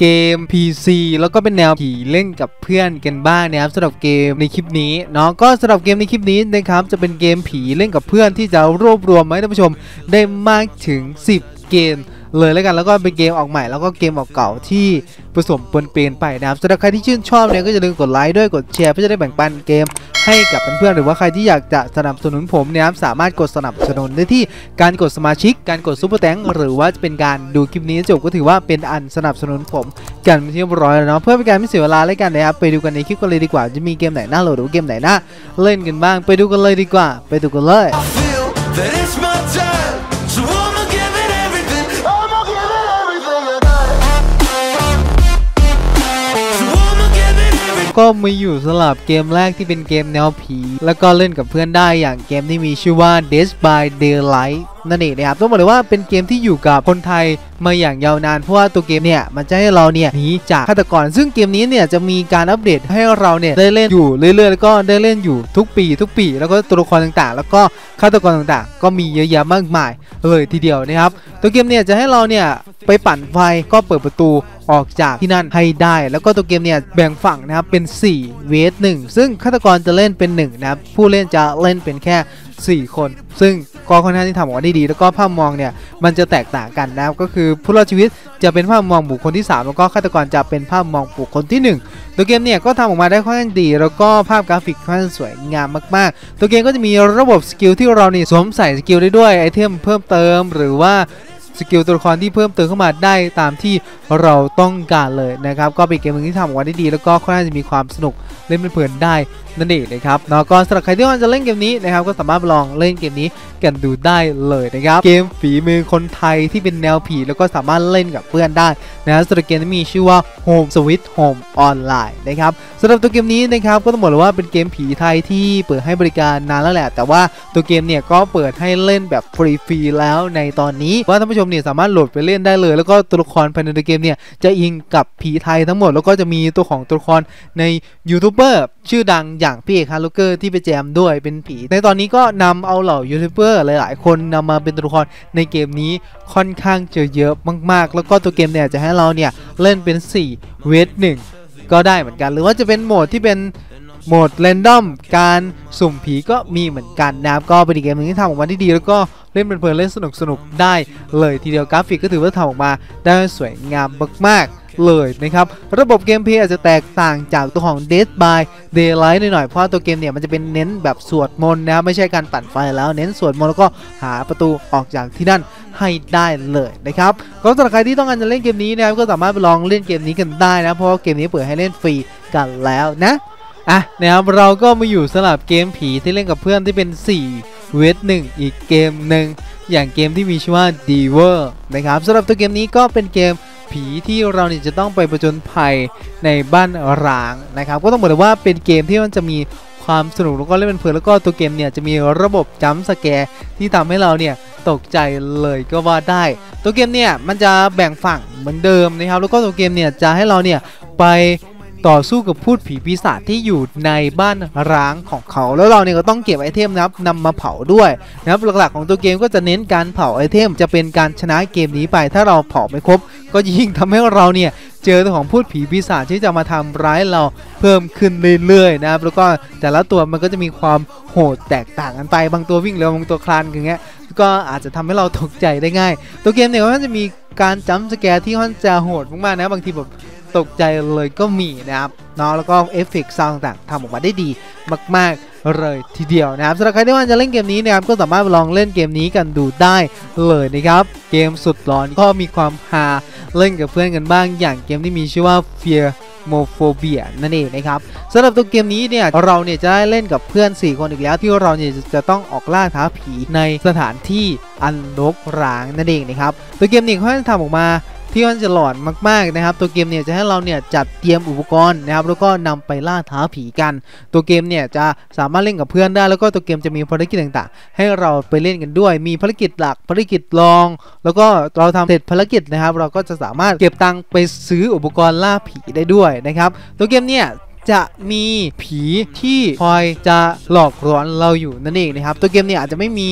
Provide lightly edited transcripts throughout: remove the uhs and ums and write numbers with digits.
เกม PC แล้วก็เป็นแนวผีเล่นกับเพื่อนกันบ้างนะครับสำหรับเกมในคลิปนี้เนาะก็สำหรับเกมในคลิปนี้นะครับจะเป็นเกมผีเล่นกับเพื่อนที่จะรวบรวมให้ท่านผู้ชมได้มากถึง10เกมเลยแล้วกันแล้วก็เป็นเกมออกใหม่แล้วก็เกมออกเก่าที่ผสมปนเปไปนะครับสำหรับใครที่ชื่นชอบเนี่ยก็อย่าลืมกดไลค์ด้วยกดแชร์เพื่อจะได้แบ่งปันเกมให้กับเพื่อนๆหรือว่าใครที่อยากจะสนับสนุนผมเนี่ยสามารถกดสนับสนุนได้ที่การกดสมาชิกการกดซุปเปอร์แตงหรือว่าจะเป็นการดูคลิปนี้จบก็ถือว่าเป็นอันสนับสนุนผมกันเรียบร้อยแล้วเนาะเพื่อเป็นการไม่เสียเวลาเลยกันนะครับไปดูกันในคลิปกันเลยดีกว่าจะมีเกมไหนน่าโหลดหรือเกมไหนน่าเล่นกันบ้างไปดูกันเลยดีกว่าไปดูกันเลยก็มาอยู่สลับเกมแรกที่เป็นเกมแนวผีแล้วก็เล่นกับเพื่อนได้อย่างเกมที่มีชื่อว่า Dead by Daylight นั่นเองนะครับต้องบอกเลยว่าเป็นเกมที่อยู่กับคนไทยมาอย่างยาวนานเพราะว่าตัวเกมเนี่ยมันจะให้เราเนี่ยหนีจากฆาตกรซึ่งเกมนี้เนี่ยจะมีการอัปเดตให้เราเนี่ยได้เล่นอยู่เรื่อยๆแล้วก็ได้เล่นอยู่ทุกปีแล้วก็ตัวละครต่างๆแล้วก็ฆาตกรต่างๆก็มีเยอะแยะมากมายเลยทีเดียวนะครับตัวเกมเนี่ยจะให้เราเนี่ยไปปั่นไฟก็เปิดประตูออกจากที่นั่นให้ได้แล้วก็ตัวเกมเนี่ยแบ่งฝั่งนะครับเป็น4 vs 1ซึ่งฆาตกรจะเล่นเป็น1นะครับผู้เล่นจะเล่นเป็นแค่4 คนซึ่งก็ค่อนข้างที่ทำออกมาได้ดีแล้วก็ภาพมองเนี่ยมันจะแตกต่างกันนะครับก็คือผู้รอดชีวิตจะเป็นภาพมองบุคคลที่3แล้วก็ฆาตกรจะเป็นภาพมองบุคคลที่1ตัวเกมเนี่ยก็ทำออกมาได้ค่อนข้างดีแล้วก็ภาพกราฟิกค่อนข้างสวยงามมากๆตัวเกมก็จะมีระบบสกิลที่เราเนี่ยสวมใส่สกิลได้ด้วยไอเทมเพิ่มเติมหรือว่าสกิลตัวละครที่เพิ่มเติมเข้ามาได้ตามที่เราต้องการเลยนะครับก็เป็นเกมที่ทำออกมาได้ดีแล้วก็ค่อนข้างจะมีความสนุกเล่นเพลินได้นั่นเองนะครับเนาะก็สำหรับใครที่จะเล่นเกมนี้นะครับก็สามารถลองเล่นเกมนี้กันดูได้เลยนะครับเกมฝีมือคนไทยที่เป็นแนวผีแล้วก็สามารถเล่นกับเพื่อนได้นะสำหรับเกมที่มีชื่อว่า Home Sweet Home Online นะครับสำหรับตัวเกมนี้นะครับก็ต้องบอกเลยว่าเป็นเกมผีไทยที่เปิดให้บริการนานแล้วแหละแต่ว่าตัวเกมเนี่ยก็เปิดให้เล่นแบบฟรีๆแล้วในตอนนี้ว่าท่านผู้ชมเนี่ยสามารถโหลดไปเล่นได้เลยแล้วก็ตัวละครภายในตัวเกมเนี่ยจะอิงกับผีไทยทั้งหมดแล้วก็จะมีตัวของตัวละครในยูทูบเบอร์ชื่อดังอย่างพี่เอกฮาร์ลูเกอร์ที่ไปแจมด้วยเป็นผีในตอนนี้ก็นำเอาเหล่ายูทูบเบอร์หลายๆคนนำมาเป็นตัวละครในเกมนี้ค่อนข้างจะเยอะมากๆแล้วก็ตัวเกมเนี่ยจะให้เราเนี่ยเล่นเป็น4 vs 1ก็ได้เหมือนกันหรือว่าจะเป็นโหมดที่เป็นโหมดเรนดอมการสุ่มผีก็มีเหมือนกันนะครับก็เป็นเกมนึงที่ทำออกมาได้ดีแล้วก็เล่นเพลินๆเล่นสนุกได้เลยทีเดียวกราฟิกก็ถือว่าทำออกมาได้สวยงามมากๆเลยนะครับระบบเกมเพลย์อาจจะแตกต่างจากตัวของ Dead by Daylight หน่อยๆเพราะตัวเกมเนี่ยมันจะเป็นเน้นแบบสวดมนต์นะไม่ใช่การปั่นไฟแล้วเน้นสวดมนต์แล้วก็หาประตูออกจากที่นั่นให้ได้เลยนะครับก็สำหรับใครที่ต้องการจะเล่นเกมนี้นะครับก็สามารถไปลองเล่นเกมนี้กันได้นะเพราะว่าเกมนี้เปิดให้เล่นฟรีกันแล้วนะนะครับเราก็มาอยู่สลับเกมผีที่เล่นกับเพื่อนที่เป็น4 vs 1อีกเกมหนึ่งอย่างเกมที่มีชื่อว่า Dever นะครับสำหรับตัวเกมนี้ก็เป็นเกมผีที่เราเนี่ยจะต้องไปผจญภัยในบ้านร้างนะครับก็ต้องบอกเลยว่าเป็นเกมที่มันจะมีความสนุกแล้วก็เล่นเป็นเพลินแล้วก็ตัวเกมเนี่ยจะมีระบบจัมป์สแกร์ที่ทำให้เราเนี่ยตกใจเลยก็ว่าได้ตัวเกมเนี่ยมันจะแบ่งฝั่งเหมือนเดิมนะครับแล้วก็ตัวเกมเนี่ยจะให้เราเนี่ยไปต่อสู้กับพูดผีปีศาจที่อยู่ในบ้านร้างของเขาแล้วเราเนี่ยก็ต้องเก็บไอเทมนะครับนำมาเผาด้วยนะครับหลักๆของตัวเกมก็จะเน้นการเผาไอเทมจะเป็นการชนะเกมนี้ไปถ้าเราเผาไม่ครบก็ยิ่งทำให้เราเนี่ยเจอตัวของพูดผีปีศาจที่จะมาทำร้ายเราเพิ่มขึ้นเรื่อยๆนะครับแล้วก็แต่ละตัวมันก็จะมีความโหดแตกต่างกันไปบางตัววิ่งเร็วบางตัวคลานอย่างเงี้ยก็อาจจะทำให้เราตกใจได้ง่ายตัวเกมเนี่ยมันจะมีการจัมป์สแกร์ที่ค่อนจะโหดมากๆนะบางทีแบบตกใจเลยก็มีนะครับเนาะแล้วก็เอฟเฟกต์ซาวด์ต่างๆทำออกมาได้ดีมากๆเลยทีเดียวนะครับสำหรับใครที่ว่าจะเล่นเกมนี้นะครับก็สามารถลองเล่นเกมนี้กันดูได้เลยนะครับเกมสุดร้อนก็มีความฮาเล่นกับเพื่อนกันบ้างอย่างเกมที่มีชื่อว่า Fear Mophobia นั่นเองนะครับสำหรับตัวเกมนี้เนี่ยเราเนี่ยจะได้เล่นกับเพื่อน4 คนอีกแล้วที่เราเนี่ยจะต้องออกล่าท้าผีในสถานที่อันรกร้างนั่นเองนะครับตัวเกมนี้เขาทำออกมาที่มันจะหลอนมากๆนะครับตัวเกมเนี่ยจะให้เราเนี่ยจัดเตรียมอุปกรณ์นะครับแล้วก็นำไปล่าท้าผีกันตัวเกมเนี่ยจะสามารถเล่นกับเพื่อนได้แล้วก็ตัวเกมจะมีภารกิจต่างๆให้เราไปเล่นกันด้วยมีภารกิจหลักภารกิจรองแล้วก็เราทำเสร็จภารกิจนะครับเราก็จะสามารถเก็บตังค์ไปซื้ออุปกรณ์ล่าผีได้ด้วยนะครับตัวเกมเนี่ยจะมีผีที่คอยจะหลอกหลอนเราอยู่นั่นเองนะครับตัวเกมเนี่ยอาจจะไม่มี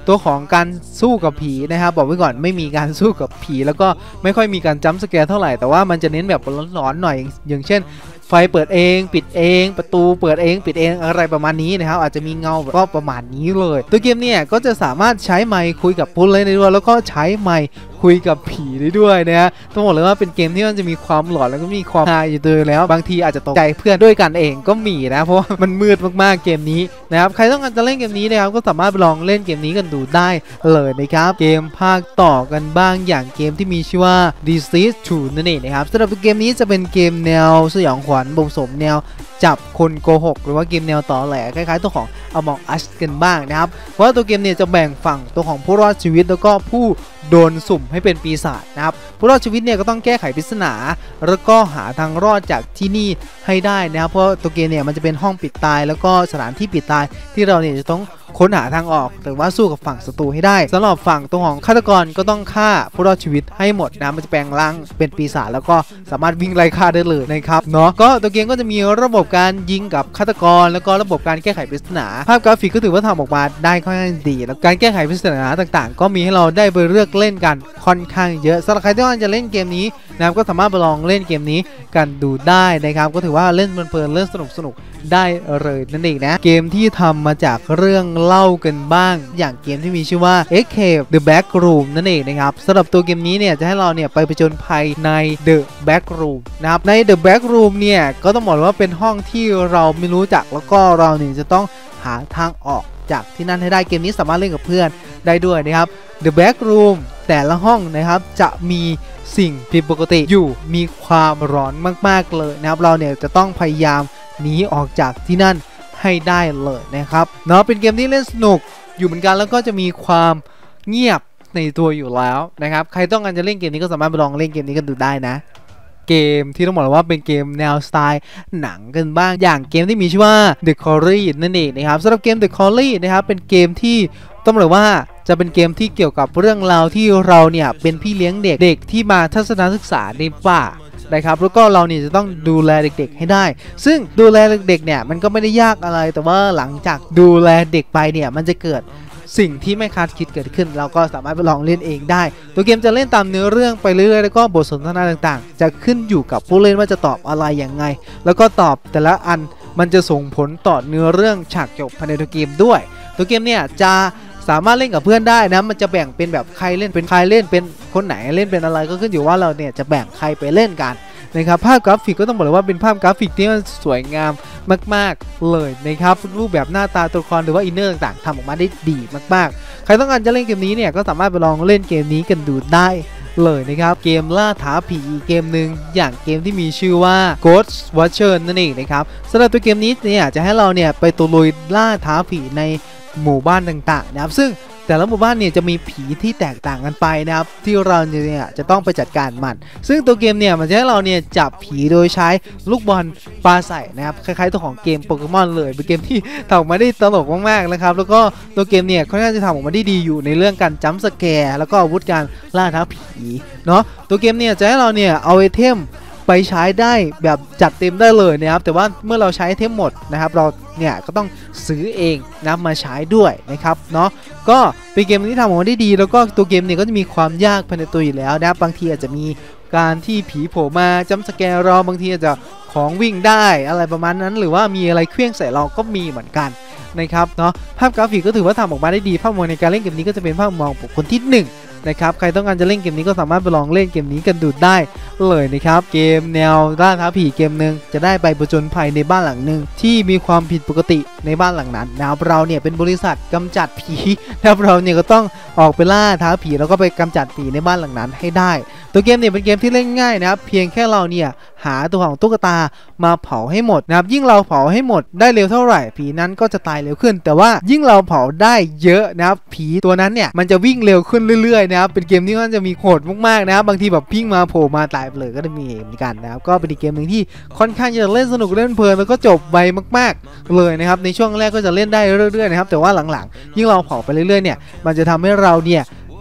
ตัวของการสู้กับผีนะครับบอกไว้ก่อนไม่มีการสู้กับผีแล้วก็ไม่ค่อยมีการจัมป์สแกร์เท่าไหร่แต่ว่ามันจะเน้นแบบหลอนๆหน่อยอย่างเช่นไฟเปิดเองปิดเองประตูเปิดเองปิดเองอะไรประมาณนี้นะครับอาจจะมีเงาก็ประมาณนี้เลยตัวเกมเนี่ยก็จะสามารถใช้ไมค์คุยกับผู้เล่นได้ด้วยแล้วก็ใช้ไมค์คุยกับผีได้ด้วยนะฮะต้องบอกเลยว่าเป็นเกมที่มันจะมีความหลอนแล้วก็มีความฮาอยู่ตัวแล้วบางทีอาจจะตกใจเพื่อนด้วยกันเองก็มีนะเพราะมันมืดมากๆเกมนี้นะครับใครต้องการจะเล่นเกมนี้นะครับก็สามารถไปลองเล่นเกมนี้กันดูได้เลยนะครับเกมภาคต่อกันบ้างอย่างเกมที่มีชื่อว่า Deceased 2 นั่นเองนะครับสำหรับเกมนี้จะเป็นเกมแนวสยองขวัญผสมแนวจับคนโกหกหรือว่าเกมแนวต่อแหลคล้ายๆตัวของ Among Us กันบ้างนะครับเพราะว่าตัวเกมเนี่ยจะแบ่งฝั่งตัวของผู้รอดชีวิตแล้วก็ผู้โดนสุ่มให้เป็นปีศาจนะครับผู้รอดชีวิตเนี่ยก็ต้องแก้ไขปริศนาแล้วก็หาทางรอดจากที่นี่ให้ได้นะครับเพราะตัวเกมเนี่ยมันจะเป็นห้องปิดตายแล้วก็สถานที่ปิดตายที่เราเนี่ยจะต้องค้นหาทางออกหรือว่าสู้กับฝั่งศัตรูให้ได้สำหรับฝั่งตัวของฆาตกรก็ต้องฆ่าผู้รอดชีวิตให้หมดนะมันจะแปลงร่างเป็นปีศาจแล้วก็สามารถวิ่งไล่ฆ่าได้เลยนะครับเนาะก็ตัวเกมก็จะมีระบบการยิงกับฆาตกรแล้วก็ระบบการแก้ไขปริศนาภาพกราฟิกก็ถือว่าทำออกมาได้ค่อนข้างดีแล้วการแก้ไขปริศนาต่างๆก็มีให้เราได้ไปเลือกเล่นกันค่อนข้างเยอะสำหรับใครที่ต้องการจะเล่นเกมนี้นะครับก็สามารถไปลองเล่นเกมนี้กันดูได้นะครับก็ถือว่าเล่นเพลินๆเล่นสนุกได้เลยนั่นเองนะเกมที่ทำมาจากเรื่องเล่ากันบ้างอย่างเกมที่มีชื่อว่า Escape the Backroom นั่นเองนะครับสำหรับตัวเกมนี้เนี่ยจะให้เราเนี่ยไปผจญภัยใน The Backroom นะครับใน The Backroom เนี่ยก็ต้องบอกว่าเป็นห้องที่เราไม่รู้จักแล้วก็เราเนี่ยจะต้องหาทางออกจากที่นั่นให้ได้เกมนี้สามารถเล่นกับเพื่อนได้ด้วยนะครับ The Backroom แต่ละห้องนะครับจะมีสิ่งผิดปกติอยู่มีความร้อนมากๆเลยนะครับเราเนี่ยจะต้องพยายามหนีออกจากที่นั่นให้ได้เลยนะครับเนาะเป็นเกมที่เล่นสนุกอยู่เหมือนกันแล้วก็จะมีความเงียบในตัวอยู่แล้วนะครับใครต้องการจะเล่นเกมนี้ก็สามารถไปลองเล่นเกมนี้กันดูได้นะเกมที่ต้องบอกว่าเป็นเกมแนวสไตล์หนังกันบ้างอย่างเกมที่มีชื่อว่า The Quarry นั่นเองนะครับสำหรับเกม The Quarry นะครับเป็นเกมที่ต้องบอกว่าจะเป็นเกมที่เกี่ยวกับเรื่องราวที่เราเนี่ยเป็นพี่เลี้ยงเด็กที่มาทัศนศึกษาในป่านะครับแล้วก็เราเนี่ยจะต้องดูแลเด็กๆให้ได้ซึ่งดูแลเด็กๆเนี่ยมันก็ไม่ได้ยากอะไรแต่ว่าหลังจากดูแลเด็กไปเนี่ยมันจะเกิดสิ่งที่ไม่คาดคิดเกิดขึ้นเราก็สามารถไปลองเล่นเองได้ตัวเกมจะเล่นตามเนื้อเรื่องไปเรื่อยๆแล้วก็บทสนทนาต่างๆจะขึ้นอยู่กับผู้เล่นว่าจะตอบอะไรอย่างไงแล้วก็ตอบแต่ละอันมันจะส่งผลต่อเนื้อเรื่องฉากจบภายในตัวเกมด้วยตัวเกมเนี่ยจะสามารถเล่นกับเพื่อนได้นะมันจะแบ่งเป็นแบบใครเล่นเป็นใครเล่นเป็นคนไหนเล่นเป็นอะไรก็ขึ้นอยู่ว่าเราเนี่ยจะแบ่งใครไปเล่นกันนะครับภาพกราฟิกก็ต้องบอกเลยว่าเป็นภาพกราฟิกที่มันสวยงามมากๆเลยนะครับรูปแบบหน้าตาตัวละครหรือว่าอินเนอร์ต่างๆทำออกมาได้ดีมากๆใครต้องการจะเล่นเกมนี้เนี่ยก็สามารถไปลองเล่นเกมนี้กันดูได้เลยนะครับเกมล่าท้าผีเกมหนึ่งอย่างเกมที่มีชื่อว่า Ghost Watcher นั่นเองนะครับสำหรับตัวเกมนี้เนี่ยจะให้เราเนี่ยไปตะลุยล่าท้าผีในหมู่บ้านต่างๆนะครับซึ่งแต่ละหมู่บ้านเนี่ยจะมีผีที่แตกต่างกันไปนะครับที่เราเนี่ยจะต้องไปจัดการมันซึ่งตัวเกมเนี่ยมันจะให้เราเนี่ยจับผีโดยใช้ลูกบอลปาใส่นะครับคล้ายๆตัวของเกมโปเกมอนเลยเป็นเกมที่ทำออกมาได้ตลกมากๆนะครับแล้วก็ตัวเกมเนี่ยค่อนข้างจะทำออกมาได้ดีอยู่ในเรื่องการจัมป์สแกร์แล้วก็อาวุธการล่าท้าผีเนาะตัวเกมเนี่ยจะให้เราเนี่ยเอาไอเทมไปใช้ได้แบบจัดเต็มได้เลยนะครับแต่ว่าเมื่อเราใช้ไอเทมหมดนะครับเราเนี่ยก็ต้องซื้อเองนะมาใช้ด้วยนะครับเนาะก็เป็นเกมที่ทำออกมาได้ดีแล้วก็ตัวเกมเนี่ยก็จะมีความยากภายในตัวอยู่แล้วนะครับบางทีอาจจะมีการที่ผีโผล่มาจัมป์สแกร์เราบางทีอาจจะของวิ่งได้อะไรประมาณนั้นหรือว่ามีอะไรเคลื่องใส่เราก็มีเหมือนกันนะครับเนาะภาพกราฟิกก็ถือว่าทำออกมาได้ดีภาพมองในการเล่นเกมนี้ก็จะเป็นภาพมองบุคคลที่1นะครับใครต้องการจะเล่นเกมนี้ก็สามารถไปลองเล่นเกมนี้กันดูได้เลยนะครับเกมแนวล่าท้าผีเกมหนึ่งจะได้ไปผจญภัยในบ้านหลังหนึ่งที่มีความผิดปกติในบ้านหลังนั้นนะครับเราเนี่ยเป็นบริษัทกำจัดผีแล้วเราเนี่ยก็ต้องออกไปล่าท้าผีแล้วก็ไปกำจัดผีในบ้านหลังนั้นให้ได้ตัวเกมเนี่ยเป็นเกมที่เล่นง่ายนะครับเพียงแค่เราเนี่ยหาตัวของตุ๊กตามาเผาให้หมดนะครับยิ่งเราเผาให้หมดได้เร็วเท่าไหร่ผีนั้นก็จะตายเร็วขึ้นแต่ว่ายิ่งเราเผาได้เยอะนะครับผีตัวนั้นเนี่ยมันจะวิ่งเร็วขึ้นเรื่อยๆนะครับเป็นเกมที่มันจะมีโหดมากๆนะครับบางทีแบบพิ้งมาโผล่มาตายไปเลยก็จะมีเหมือนกันนะครับก็เป็นอีกเกมหนึ่งที่ค่อนข้างจะเล่นสนุกเล่นเพลินแล้วก็จบไวมากๆเลยนะครับในช่วงแรกก็จะเล่นได้เรื่อยๆนะครับแต่ว่าหลังๆยิ่งเราเผาไปเรื่อยๆเนี่ยมันจะทำให้เราเนี่ย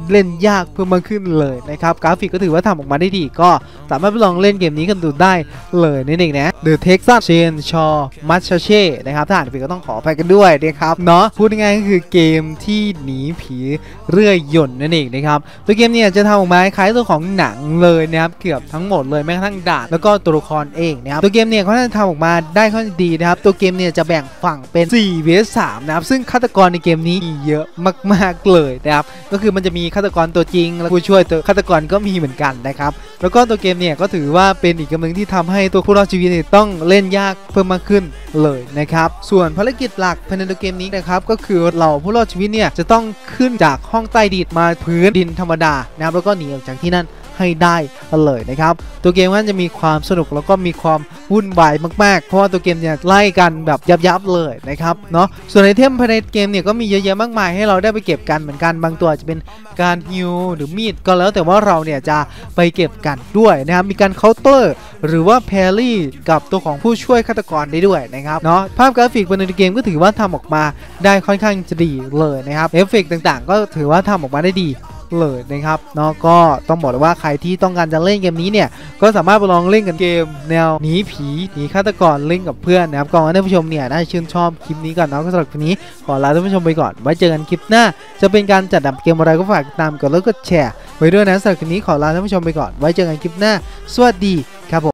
เล่นยากเพิ่มมากขึ้นเลยนะครับกราฟิกก็ถือว่าทำออกมาได้ดีก็สามารถไปลองเล่นเกมนี้กันดูได้เลยนั่นเองนะ The Texas Chainsaw Massacre นะครับถ้าอ่านผิดก็ต้องขออภัยกันด้วยนะครับเนาะพูดง่ายๆก็คือเกมที่หนีผีเรื่อยยนต์นั่นเองนะครับตัวเกมเนี่ยจะทำออกมาคล้ายตัวของหนังเลยนะครับเกือบทั้งหมดเลยแม้กระทั่งดาบแล้วก็ตัวละครเองนะครับตัวเกมเนี่ยเขาจะทำออกมาได้ค่อนข้างดีนะครับตัวเกมเนี่ยจะแบ่งฝั่งเป็น4 vs 3นะครับซึ่งฆาตกรในเกมนี้มีเยอะมากๆเลยนะครับก็คือมันจะมีฆาตกรตัวจริงและผู้ช่วยตัวฆาตกรก็มีเหมือนกันนะครับแล้วก็ตัวเกมเนี่ยก็ถือว่าเป็นอีกเกมนึงที่ทำให้ตัวผู้รอดชีวิตต้องเล่นยากเพิ่มมากขึ้นเลยนะครับส่วนภารกิจหลักภายในตัวเกมนี้นะครับก็คือเราผู้รอดชีวิตเนี่ยจะต้องขึ้นจากห้องใต้ดินมาพื้นดินธรรมดานะครับแล้วก็หนีออกจากที่นั่นให้ได้เลยนะครับตัวเกมมันจะมีความสนุกแล้วก็มีความวุ่นวายมากๆเพราะว่าตัวเกมเนี่ยไล่กันแบบยับเลยนะครับเนาะส่วนไอเทมภายในเกมเนี่ยก็มีเยอะแยะมากมายให้เราได้ไปเก็บกันเหมือนกันบางตัวจะเป็นการฮิวหรือมีดก็แล้วแต่ว่าเราเนี่ยจะไปเก็บกันด้วยนะครับมีการเคาน์เตอร์หรือว่าแพรรี่กับตัวของผู้ช่วยฆาตกรได้ด้วยนะครับเนาะภาพกราฟิกภายในเกมก็ถือว่าทำออกมาได้ค่อนข้างจะดีเลยนะครับเอฟเฟกต์ต่างๆก็ถือว่าทำออกมาได้ดีเลยนะครับเนาะก็ต้องบอกเลยว่าใครที่ต้องการจะเล่นเกมนี้เนี่ยก็สามารถไปลองเล่นกันเกมแนวหนีผีหนีฆาตกรเล่นกับเพื่อนนะครับก็ให้ท่านผู้ชมเนี่ยน่าชื่นชอบคลิปนี้ก่อนเนาะก็สำหรับคลิปนี้ขอลาท่านผู้ชมไปก่อนไว้เจอกันคลิปหน้าจะเป็นการจัดอันดับเกมอะไรก็ฝากติดตามกดไลค์กดแชร์ไว้ด้วยนะสำหรับคลิปนี้ขอลาท่านผู้ชมไปก่อนไว้เจอกันคลิปหน้าสวัสดีครับผม